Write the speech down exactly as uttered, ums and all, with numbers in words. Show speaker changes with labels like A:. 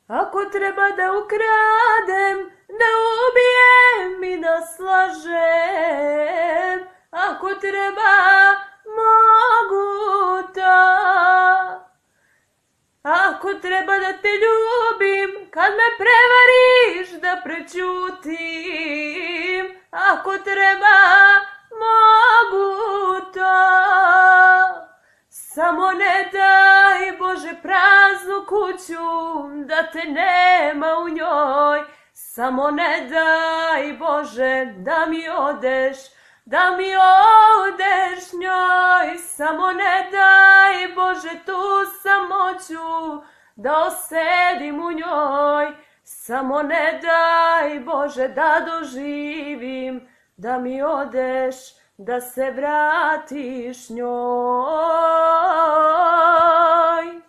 A: Ako treba da ukradem, da ubijem i da slažem, ako treba, mogu to. Ako treba da te ljubim, kad me prevariš da prećutim, ako treba, mogu to. Samo ne daj, Bože, praznu kuću, da te nema u njoj. Samo ne daj, Bože, da mi odeš, da mi odeš njoj. Samo ne daj, Bože, tu samoću, da osedim u njoj. Samo ne daj, Bože, da doživim, da mi odeš, da se vratiš njoj.